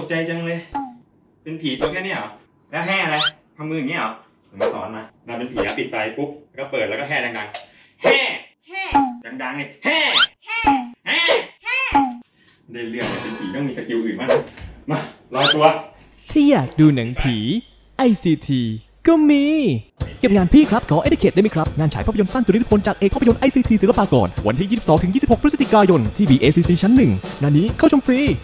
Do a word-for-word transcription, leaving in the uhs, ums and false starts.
ใจจังเลยเป็นผีตัวแค่นี้เหรอแล้วแห่อะไรทำมืออย่างนี้เหรอผมมาสอนมาเราเป็นผีแล้วปิดไฟปุ๊บแล้วก็เปิดแล้วก็แห่ดังๆแห่แห่ดังๆเลยแห่แห่แห่แห่ได้เรื่องเป็นผีต้องมีสกิลอื่นบ้างนะมาลอยตัวที่อยากดูหนังผี ไอ ซี ที ก็มีเก็บงานพี่ครับขอ Educate ได้ไหมครับงานฉายภาพยนตร์สั้นจุลนิพนธ์จากเอกภาพยนตร์ ไอ ซี ที ศิลปากรวันที่ ยี่สิบสองถึงยี่สิบหก พฤศจิกายนที่ บี เอ ซี ซี ชั้นหนึ่งงานนี้เข้าชมฟรี